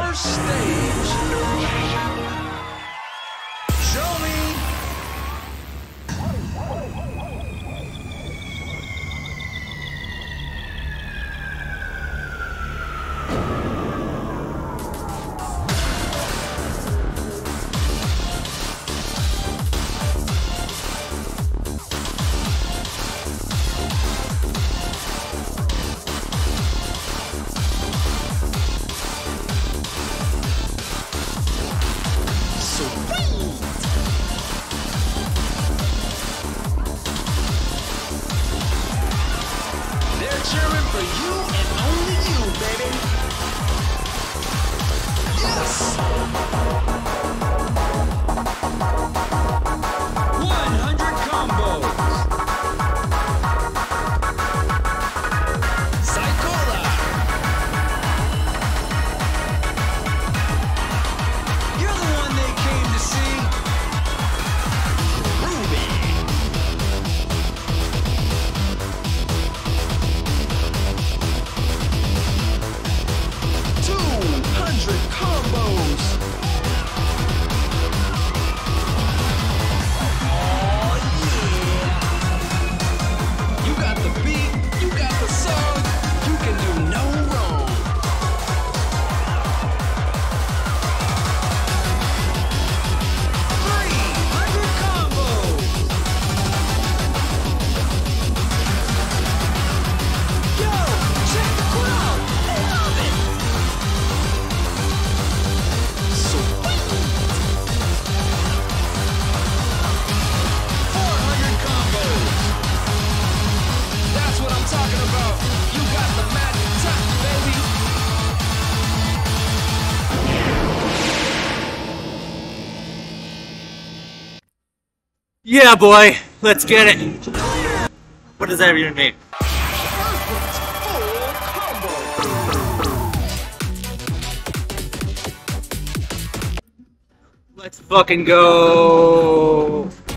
first stage. Show me. They're cheering for you and only you, baby. Yes! 100 combos. Psychola. You're the one they came to see. Ruby. 200 combos. Oh yeah. You got the beat, you got the song, you can do no wrong. 300 combos. Yo, check the crowd. They love it. Sweet. 400 combos. That's what I'm talking about. You got the magic touch, baby. Yeah, boy, let's get it. What does that even mean? Perfect full combo. Let's fucking go.